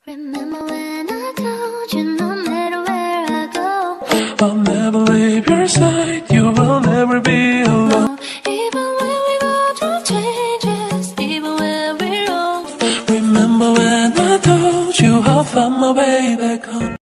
Remember when I told you no matter where I go, I'll never leave your side, you will never be alone. even when we go through changes, even when we're old. Remember when I told you I'll find my way back home.